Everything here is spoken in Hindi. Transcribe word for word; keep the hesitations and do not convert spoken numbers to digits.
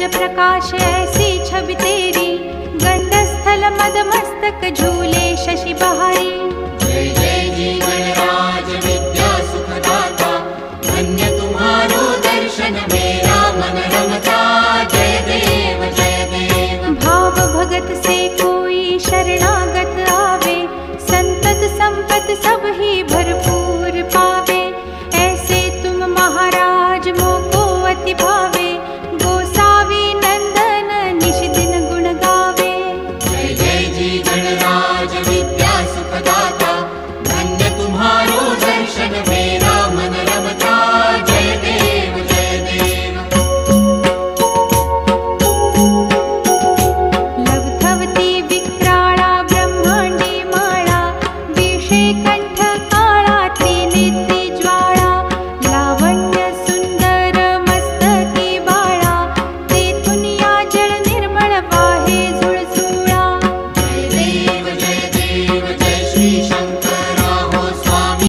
तेज प्रकाश ऐसी छवि तेरी, गंडस्थल मद मस्तक झूले शशि बहारी। जय जय जी गणराज विद्या सुखदाता, धन्य तुम्हारो दर्शन में